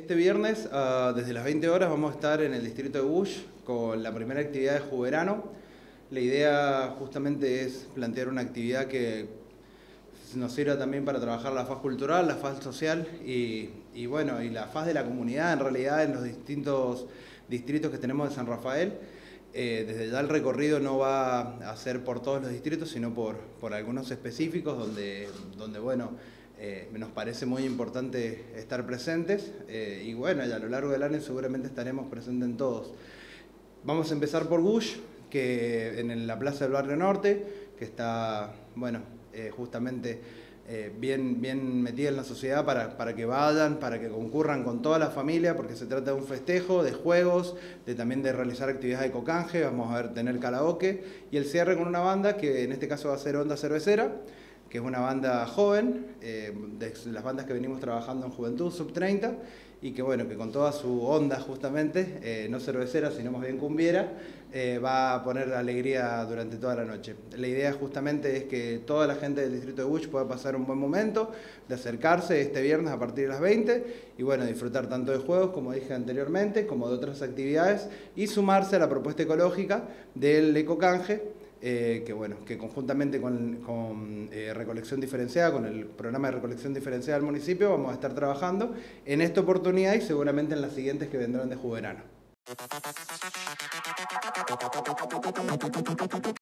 Este viernes, desde las 20 horas, vamos a estar en el distrito de Bush con la primera actividad de Juverano. La idea justamente es plantear una actividad que nos sirva también para trabajar la faz cultural, la faz social y bueno, y la faz de la comunidad en realidad en los distintos distritos que tenemos de San Rafael. Desde ya el recorrido no va a ser por todos los distritos, sino por algunos específicos donde bueno, nos parece muy importante estar presentes y bueno, y a lo largo del año seguramente estaremos presentes en todos. Vamos a empezar por Bush, que en la Plaza del Barrio Norte, que está, bueno, justamente bien metida en la sociedad para que vayan, para que concurran con toda la familia, porque se trata de un festejo, de juegos, también de realizar actividades de cocanje. Vamos a tener karaoke y el cierre con una banda que en este caso va a ser Onda Cervecera, que es una banda joven, de las bandas que venimos trabajando en Juventud Sub-30, y que bueno, que con toda su onda justamente, no cervecera, sino más bien cumbiera, va a poner alegría durante toda la noche. La idea justamente es que toda la gente del distrito de Bush pueda pasar un buen momento, de acercarse este viernes a partir de las 20, y bueno, disfrutar tanto de juegos, como dije anteriormente, como de otras actividades, y sumarse a la propuesta ecológica del ecocanje, que bueno, que conjuntamente con recolección diferenciada, con el programa de recolección diferenciada del municipio, vamos a estar trabajando en esta oportunidad y seguramente en las siguientes que vendrán de Juverano.